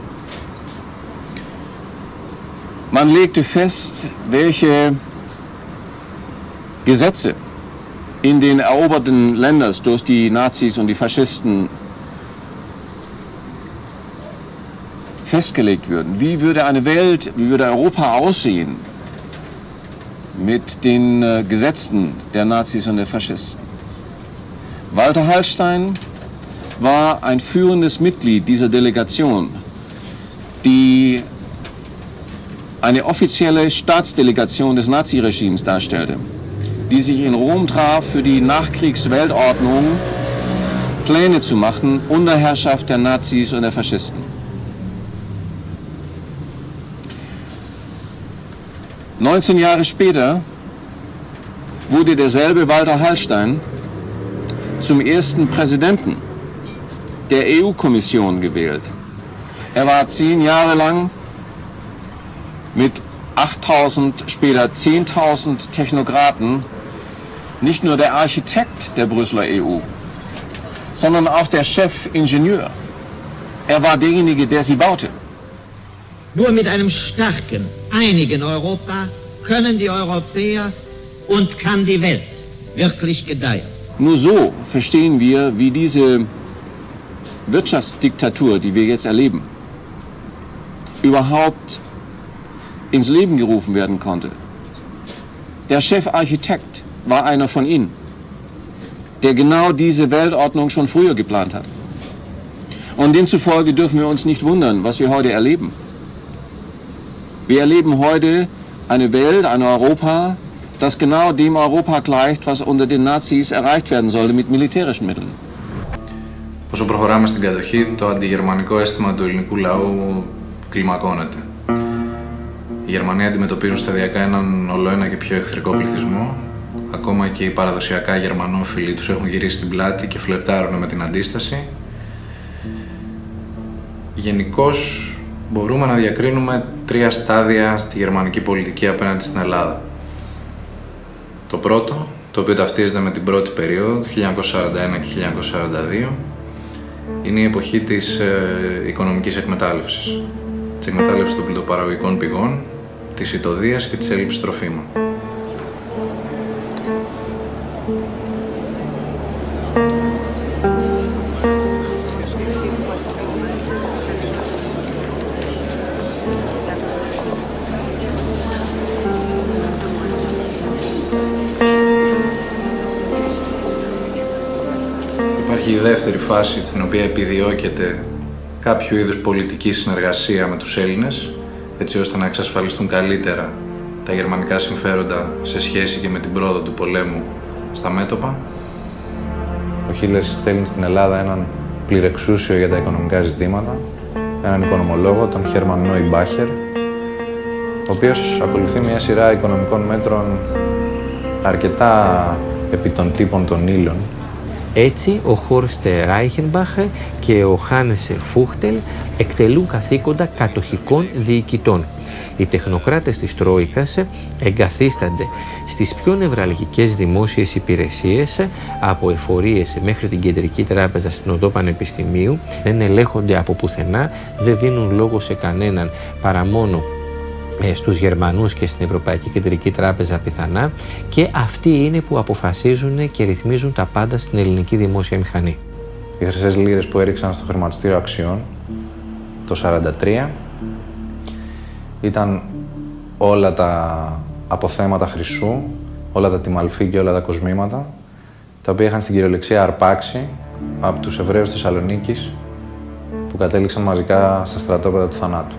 Man legte fest, welche Gesetze in den eroberten Ländern durch die Nazis und die Faschisten festgelegt würden. Wie würde eine Welt, wie würde Europa aussehen mit den Gesetzen der Nazis und der Faschisten? Walter Hallstein war ein führendes Mitglied dieser Delegation, die eine offizielle Staatsdelegation des Naziregimes darstellte, die sich in Rom traf, für die Nachkriegsweltordnung Pläne zu machen unter Herrschaft der Nazis und der Faschisten. 19 Jahre später wurde derselbe Walter Hallstein zum ersten Präsidenten der EU-Kommission gewählt. Er war 10 Jahre lang mit 8.000, später 10.000 Technokraten nicht nur der Architekt der Brüsseler EU, sondern auch der Chefingenieur. Er war derjenige, der sie baute. Nur mit einem starken, einigen Europa können die Europäer und kann die Welt wirklich gedeihen. Nur so verstehen wir, wie diese Wirtschaftsdiktatur, die wir jetzt erleben, überhaupt ins Leben gerufen werden konnte. Der Chefarchitekt war einer von ihnen, der genau diese Weltordnung schon früher geplant hat. Und demzufolge dürfen wir uns nicht wundern, was wir heute erleben. Wir erleben heute eine Welt, ein Europa, das genau dem Europa gleicht, was unter den Nazis erreicht werden sollte mit militärischen Mitteln. Όσο προχωράμε στην κατοχή, το αντιγερμανικό αίσθημα του ελληνικού λαού κλιμακώνεται. Οι Γερμανοί αντιμετωπίζουν σταδιακά έναν ολοένα και πιο εχθρικό πληθυσμό. Ακόμα και οι παραδοσιακά γερμανόφιλοι τους έχουν γυρίσει την πλάτη και φλερτάρουν με την αντίσταση. Γενικώς μπορούμε να διακρίνουμε 3 στάδια στη γερμανική πολιτική απέναντι στην Ελλάδα. Το πρώτο, το οποίο ταυτίζεται με την πρώτη περίοδο, το 1941 και 1942, είναι η εποχή της οικονομικής εκμετάλλευσης. Της εκμετάλλευσης των πλουτοπαραγωγικών πηγών, της ηττοδείας και της έλλειψης τροφίμων. υπάρχει η δεύτερη φάση, στην οποία επιδιώκεται κάποιο είδους πολιτική συνεργασία με τους Έλληνες, έτσι ώστε να εξασφαλιστούν καλύτερα τα γερμανικά συμφέροντα σε σχέση και με την πρόοδο του πολέμου στα μέτωπα. Ο Χίτλερ στέλνει στην Ελλάδα έναν πληρεξούσιο για τα οικονομικά ζητήματα, έναν οικονομολόγο, τον Χέρμαν Νόιμπάχερ, ο οποίος ακολουθεί μια σειρά οικονομικών μέτρων αρκετά επί των τύπων των ύλων. Έτσι, ο Χόρστ Ράιχενμπαχ και ο Χάνες Φούχτελ εκτελούν καθήκοντα κατοχικών διοικητών. Οι τεχνοκράτες της Τρόικας εγκαθίστανται στις πιο νευραλγικές δημόσιες υπηρεσίες, από εφορίες μέχρι την Κεντρική Τράπεζα στην Οδό Πανεπιστημίου, δεν ελέγχονται από πουθενά, δεν δίνουν λόγο σε κανέναν παρά μόνο στους Γερμανούς και στην Ευρωπαϊκή Κεντρική Τράπεζα πιθανά, και αυτοί είναι που αποφασίζουν και ρυθμίζουν τα πάντα στην ελληνική δημόσια μηχανή. Οι χρυσές λίρες που έριξαν στο χρηματιστήριο αξιών το 1943 ήταν όλα τα αποθέματα χρυσού, όλα τα τιμαλφή και όλα τα κοσμήματα, τα οποία είχαν στην κυριολεξία αρπάξει από τους Εβραίους Θεσσαλονίκης που κατέληξαν μαζικά στα στρατόπεδα του θανάτου.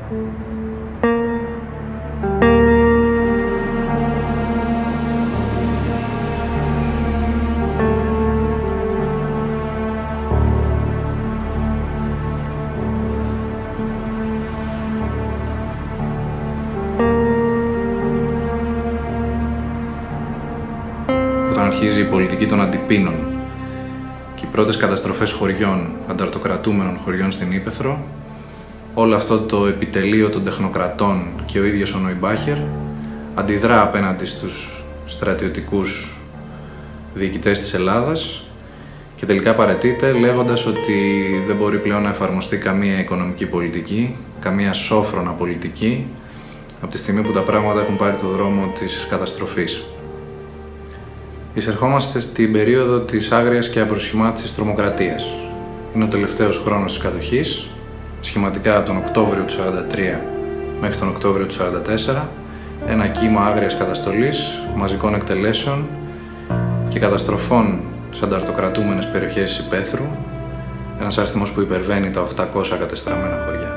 Αρχίζει η πολιτική των αντιπίνων και οι πρώτες καταστροφές χωριών, ανταρτοκρατούμενων χωριών στην Ύπαιθρο, όλο αυτό το επιτελείο των τεχνοκρατών και ο ίδιος ο Νόιμπάχερ αντιδρά απέναντι στους στρατιωτικούς διοικητές της Ελλάδας και τελικά παραιτείται, λέγοντας ότι δεν μπορεί πλέον να εφαρμοστεί καμία οικονομική πολιτική, καμία σόφρονα πολιτική, από τη στιγμή που τα πράγματα έχουν πάρει το δρόμο της καταστροφής. Εισερχόμαστε στην περίοδο της άγριας και απροσχημάτησης τρομοκρατίας. Είναι ο τελευταίος χρόνος της κατοχής, σχηματικά από τον Οκτώβριο του 1943 μέχρι τον Οκτώβριο του 1944, ένα κύμα άγριας καταστολής, μαζικών εκτελέσεων και καταστροφών σε ανταρτοκρατούμενες περιοχές της Υπέθρου, ένας αριθμός που υπερβαίνει τα 800 κατεστραμμένα χωριά.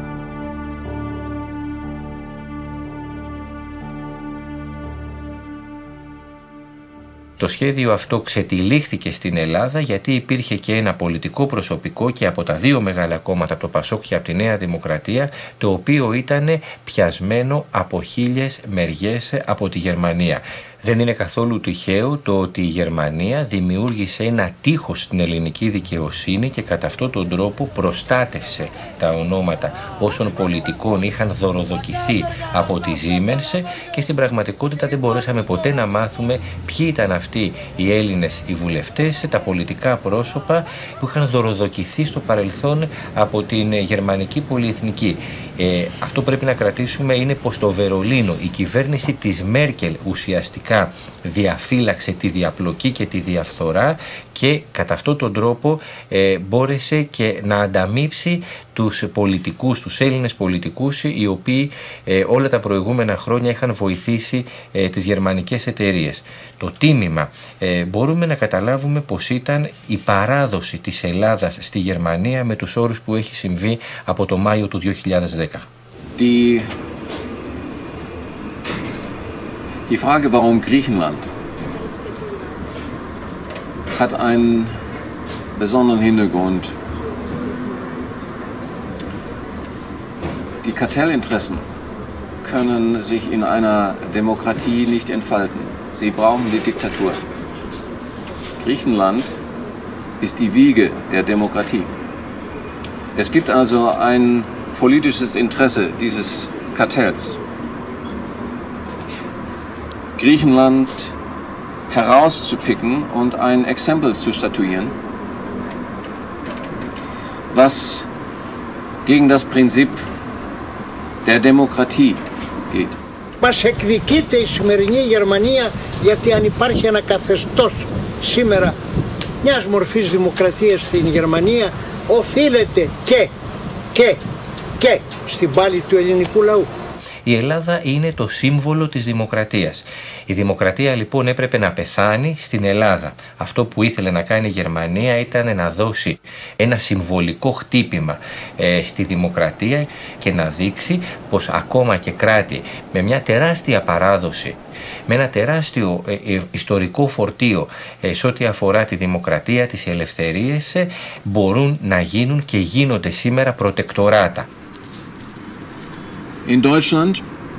Το σχέδιο αυτό ξετυλίχθηκε στην Ελλάδα γιατί υπήρχε και ένα πολιτικό προσωπικό και από τα δύο μεγάλα κόμματα, από το Πασόκ και από τη Νέα Δημοκρατία, το οποίο ήταν πιασμένο από χίλιες μεριές από τη Γερμανία. Δεν είναι καθόλου τυχαίο το ότι η Γερμανία δημιούργησε ένα τείχος στην ελληνική δικαιοσύνη και κατά αυτόν τον τρόπο προστάτευσε τα ονόματα όσων πολιτικών είχαν δωροδοκηθεί από τη Siemens, και στην πραγματικότητα δεν μπορέσαμε ποτέ να μάθουμε ποιοι ήταν αυτοί οι Έλληνες οι βουλευτές, τα πολιτικά πρόσωπα που είχαν δωροδοκηθεί στο παρελθόν από την γερμανική πολυεθνική. Αυτό πρέπει να κρατήσουμε είναι πως στο Βερολίνο η κυβέρνηση της Μέρκελ ουσιαστικά διαφύλαξε τη διαπλοκή και τη διαφθορά και κατά αυτόν τον τρόπο μπόρεσε και να ανταμείψει τους πολιτικούς, τους Έλληνες πολιτικούς, οι οποίοι όλα τα προηγούμενα χρόνια είχαν βοηθήσει τις γερμανικές εταιρείες. Το τίμημα μπορούμε να καταλάβουμε πως ήταν η παράδοση της Ελλάδας στη Γερμανία με τους όρους που έχει συμβεί από το Μάιο του 2010. Die Frage, warum Griechenland, hat einen besonderen Hintergrund. Die Kartellinteressen können sich in einer Demokratie nicht entfalten. Sie brauchen die Diktatur. Griechenland ist die Wiege der Demokratie. Es gibt also ein politisches Interesse dieses Kartells, Griechenland herauszupicken und ein Exempel zu statuieren, was gegen das Prinzip der Demokratie geht. Μας εκδικείται η σημερινή Γερμανία γιατί αν υπάρχει ένα καθεστώς σήμερα μιας μορφής δημοκρατίας στην Γερμανία οφείλεται και στην πάλη του ελληνικού λαού. η Ελλάδα είναι το σύμβολο της δημοκρατίας. Η δημοκρατία λοιπόν έπρεπε να πεθάνει στην Ελλάδα. Αυτό που ήθελε να κάνει η Γερμανία ήταν να δώσει ένα συμβολικό χτύπημα στη δημοκρατία και να δείξει πως ακόμα και κράτη με μια τεράστια παράδοση, με ένα τεράστιο ιστορικό φορτίο σε ό,τι αφορά τη δημοκρατία, τις ελευθερίες, μπορούν να γίνουν και γίνονται σήμερα προτεκτοράτα. In Deutschland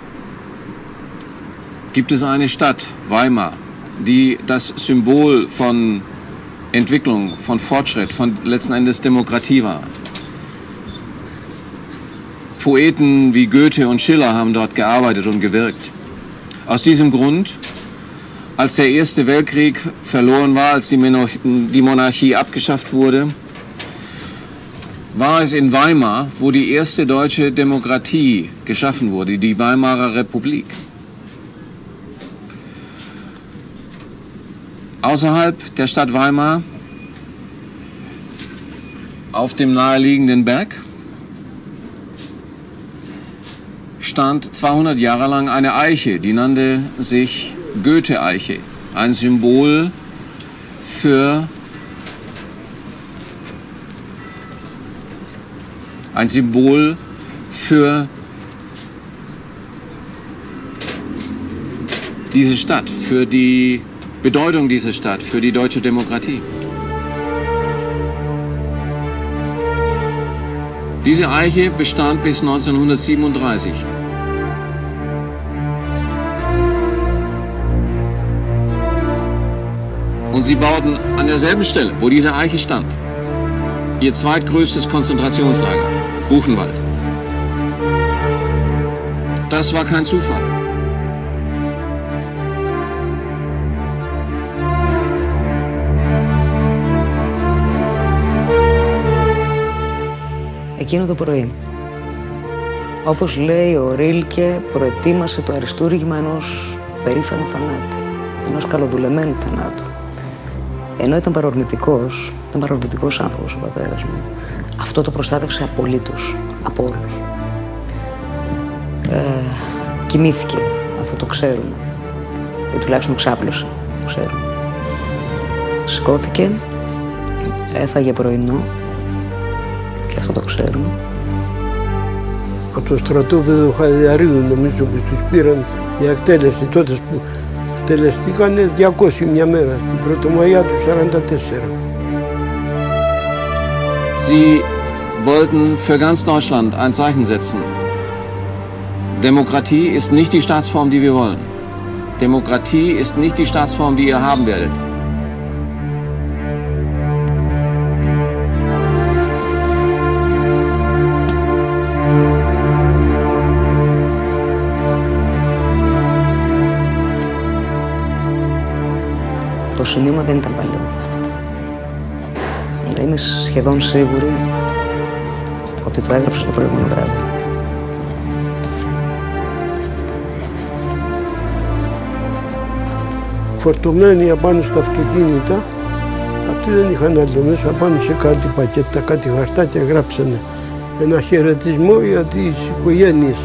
gibt es eine Stadt, Weimar, die das Symbol von Entwicklung, von Fortschritt, von letzten Endes Demokratie war. Poeten wie Goethe und Schiller haben dort gearbeitet und gewirkt. Aus diesem Grund, als der Erste Weltkrieg verloren war, als die Monarchie abgeschafft wurde, war es in Weimar, wo die erste deutsche Demokratie geschaffen wurde, die Weimarer Republik. Außerhalb der Stadt Weimar, auf dem naheliegenden Berg, stand 200 Jahre lang eine Eiche, die nannte sich Goethe-Eiche, ein Symbol für diese Stadt, für die Bedeutung dieser Stadt, für die deutsche Demokratie. Diese Eiche bestand bis 1937. Und sie bauten an derselben Stelle, wo diese Eiche stand, ihr zweitgrößtes Konzentrationslager, Buchenwald. Das war kein Zufall. Εκείνο το πρωί, όπως λέει ο Ρίλκε, προετοίμασε το αριστούργημα ενός περήφανου θανάτου, ενός καλοδουλεμένου θανάτου. Ενώ ήταν παρορμητικός άνθρωπος ο πατέρας μου, αυτό το προστάτευσε απολύτως, από όλους. Κοιμήθηκε, αυτό το ξέρουμε, ή τουλάχιστον ξάπλωσε, το ξέρουμε. Σηκώθηκε, έφαγε πρωινό, και αυτό το ξέρουμε. Από το στρατόπεδο Χαϊδαρίου νομίζω που τους πήραν για εκτέλεση τότε που εκτελεστήκανε 200 μια μέρα, στην Πρωτομαγιά του 1944. Sie wollten für ganz Deutschland ein Zeichen setzen. Demokratie ist nicht die Staatsform, die wir wollen. Demokratie ist nicht die Staatsform, die ihr haben werdet. Το σημείωμα δεν ήταν παλαιό. Είμαι σχεδόν σίγουρη ότι το έγραψε το προηγούμενο βράδυ. Φορτωμένοι απάνω στα αυτοκίνητα, αυτοί δεν είχαν άλλο μέσα, πάνω σε κάτι πακέτα, κάτι χαρτάκια γράψανε ένα χαιρετισμό για τις οικογένειες.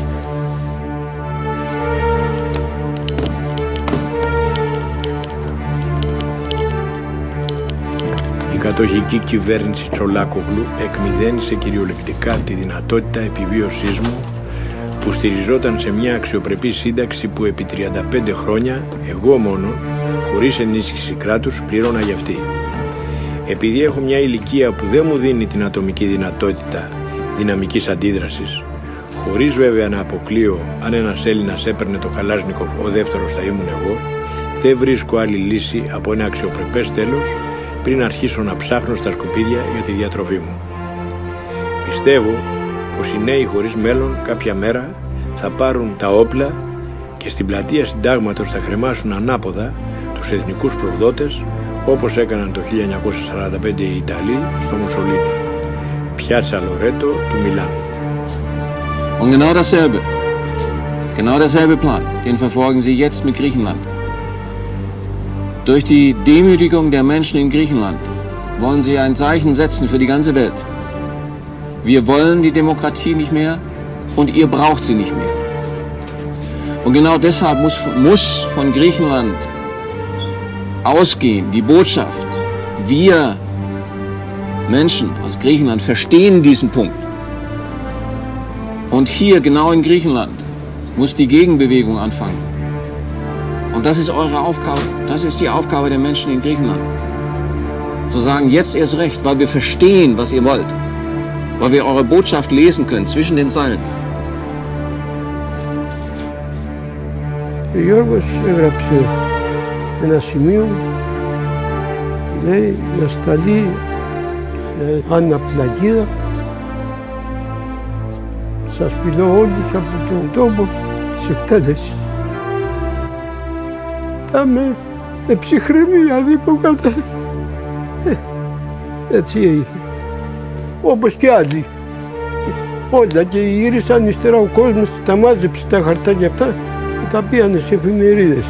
Η κατοχική κυβέρνηση Τσολάκογλου εκμηδένισε κυριολεκτικά τη δυνατότητα επιβίωσής μου που στηριζόταν σε μια αξιοπρεπή σύνταξη που επί 35 χρόνια εγώ μόνο, χωρίς ενίσχυση κράτους, πλήρωνα για αυτή. Επειδή έχω μια ηλικία που δεν μου δίνει την ατομική δυνατότητα δυναμικής αντίδρασης, χωρίς βέβαια να αποκλείω αν ένας Έλληνας έπαιρνε το Καλάσνικοφ, ο δεύτερος θα ήμουν εγώ, δεν βρίσκω άλλη λύση από ένα αξιοπρεπές τέλος πριν αρχίσω να ψάχνω στα σκουπίδια για τη διατροφή μου. Πιστεύω πως οι νέοι χωρίς μέλλον κάποια μέρα θα πάρουν τα όπλα και στην πλατεία Συντάγματος θα κρεμάσουν ανάποδα τους εθνικούς προδότες όπως έκαναν το 1945 οι Ιταλοί στο Μουσολίνι. Πιάτσα Λορέτο του Μιλάνου. Und genau derselbe Plan, den verfolgen Sie jetzt mit Griechenland. Durch die Demütigung der Menschen in Griechenland wollen Sie ein Zeichen setzen für die ganze Welt. Wir wollen die Demokratie nicht mehr und ihr braucht sie nicht mehr. Und genau deshalb muss von Griechenland ausgehen die Botschaft, wir Menschen aus Griechenland verstehen diesen Punkt. Und hier, genau in Griechenland, muss die Gegenbewegung anfangen. Und das ist eure Aufgabe, das ist die Aufgabe der Menschen in Griechenland. Zu sagen, jetzt erst recht, weil wir verstehen, was ihr wollt. Weil wir eure Botschaft lesen können, zwischen den Zeilen. Ο Γιώργος έγραψε ένα σημείο, λέει να σταλεί σε Άννα Πλακίδα. Σας φιλώ όλους από τον τόπο της εκτέλεσης. Θα με ψυχραιμία δίπλα. Έτσι έγινε. Όπως και άλλοι. Όλα και γύρισαν ύστερα ο κόσμος, τα μάζεψε τα χαρτάκια αυτά και τα πήγανε σε εφημερίδες.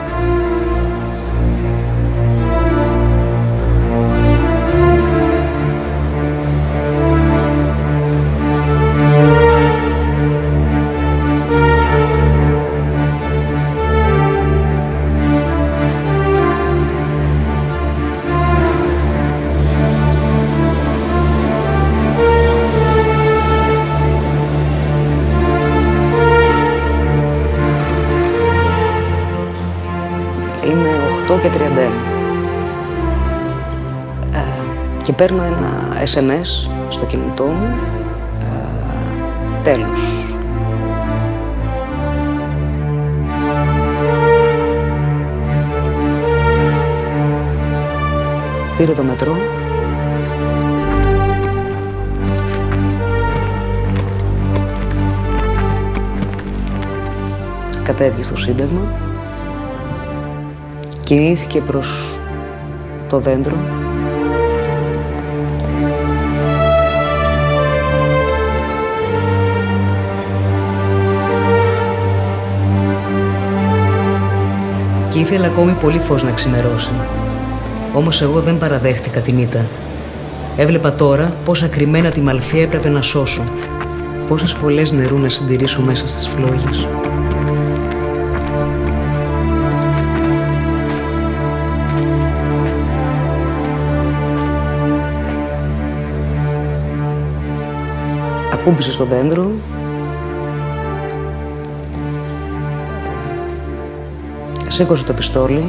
Και 31. Και παίρνω ένα SMS στο κινητό μου, τέλος. Πήρε το μετρό. Κατέβηκε στο Σύνταγμα. Κινήθηκε προς το δέντρο. Και ήθελα ακόμη πολύ φως να ξημερώσει. Όμως εγώ δεν παραδέχτηκα την ήττα. Έβλεπα τώρα πόσα κρυμμένα τη μαλφή έπρεπε να σώσω. Πόσες φωλές νερού να συντηρήσω μέσα στις φλόγες. Ακούμπησε στο δέντρο. Σήκωσε το πιστόλι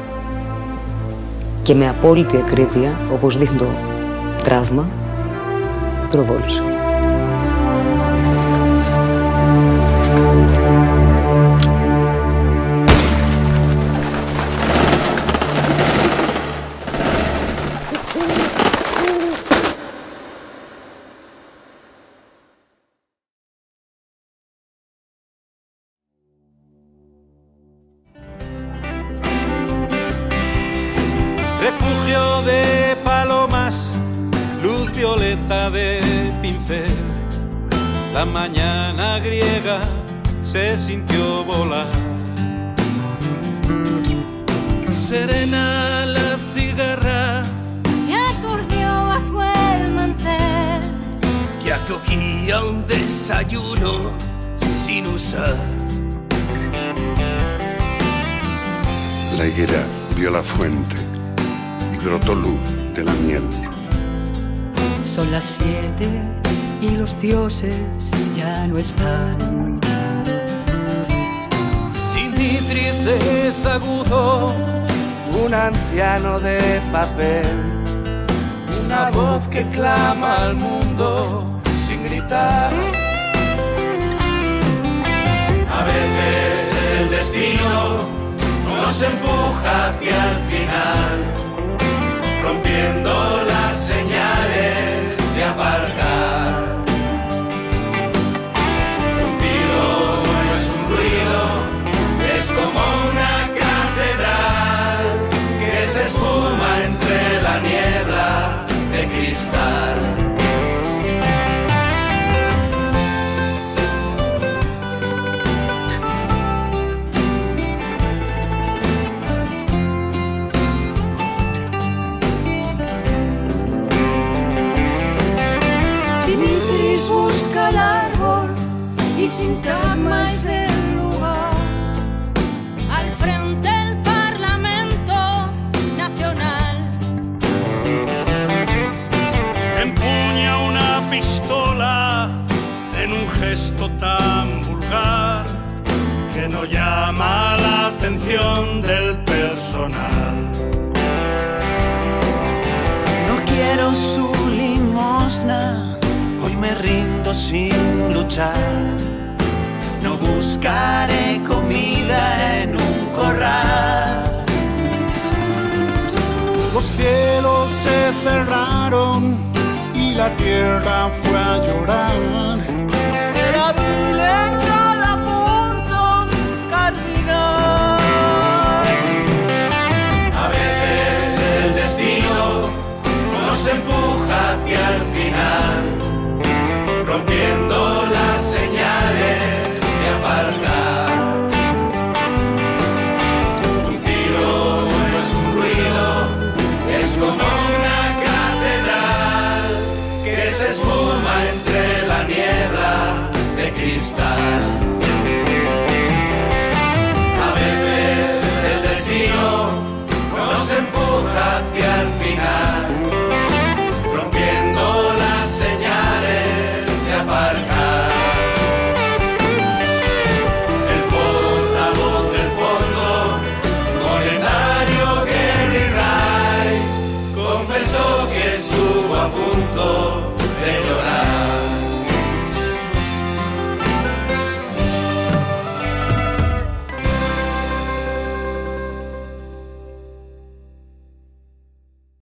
και με απόλυτη ακρίβεια, όπως δείχνει το τραύμα, προβόλησε. Refugio de palomas, luz violeta de pincel. La mañana griega se sintió volar. Serena la cigarra se acordeó bajo el mantel que acogía un desayuno sin usar. La higuera vio la fuente y brotó luz de la miel. Son las 7 y los dioses ya no están. Dimitris es agudo, un anciano de papel, una voz que clama al mundo sin gritar. A veces el destino nos empuja hacia el final, rompiendo las señales de aparcar. Un tiro no es un ruido, es como una catedral que se espuma entre la niebla de cristal. Dimitris busca el árbol y sin cama es el lugar jubilación del personal. No quiero su limosna, hoy me rindo sin luchar. No buscaré comida en un corral. Los cielos se cerraron y la tierra fue a llorar.